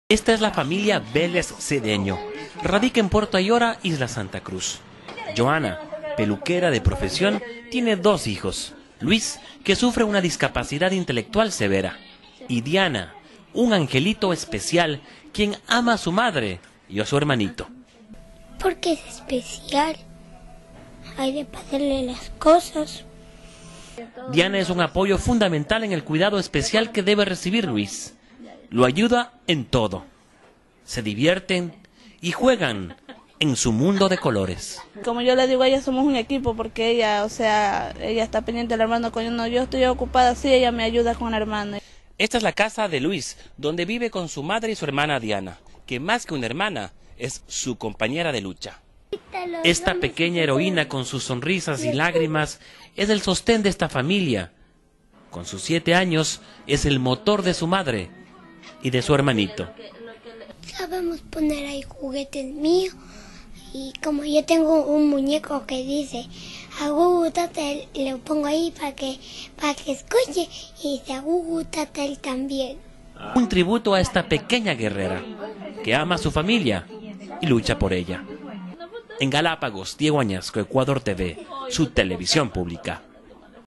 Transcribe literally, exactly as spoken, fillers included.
Esta es la familia Vélez Cedeño. Radica en Puerto Ayora, Isla Santa Cruz. Joana, peluquera de profesión, tiene dos hijos. Luis, que sufre una discapacidad intelectual severa. Y Diana, un angelito especial, quien ama a su madre y a su hermanito. Porque es especial. Hay de pasarle las cosas. Diana es un apoyo fundamental en el cuidado especial que debe recibir Luis. Lo ayuda en todo. Se divierten y juegan en su mundo de colores. Como yo le digo a ella, somos un equipo porque ella, o sea, ella está pendiente del hermano. Cuando yo estoy ocupada, sí, ella me ayuda con el hermano. Esta es la casa de Luis, donde vive con su madre y su hermana Diana, que más que una hermana, es su compañera de lucha. Esta pequeña heroína con sus sonrisas y lágrimas es el sostén de esta familia. Con sus siete años es el motor de su madre y de su hermanito. Sabemos poner ahí juguetes míos y como yo tengo un muñeco que dice Agugu Tatel, lo pongo ahí para que, para que escuche y dice Agugu Tatel también. Un tributo a esta pequeña guerrera que ama a su familia y lucha por ella. En Galápagos, Diego Añasco, Ecuador T V, su televisión pública.